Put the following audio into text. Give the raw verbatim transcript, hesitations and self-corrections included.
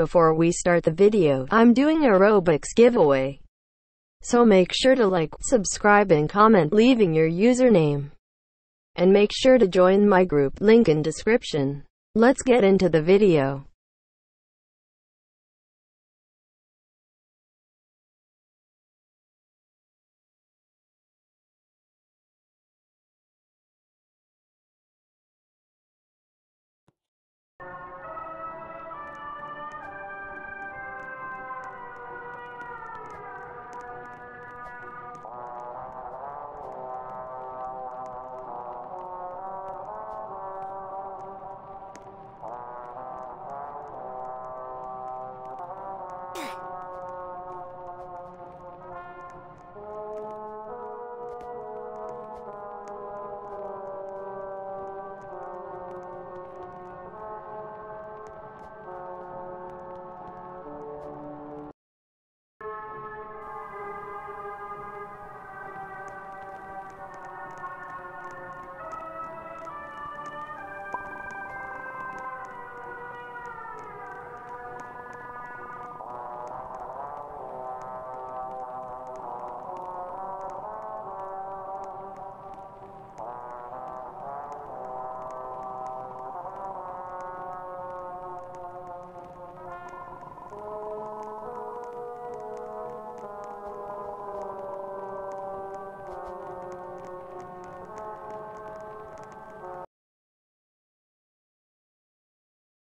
Before we start the video, I'm doing a Robux giveaway. So make sure to like, subscribe and comment leaving your username. And make sure to join my group, link in description. Let's get into the video.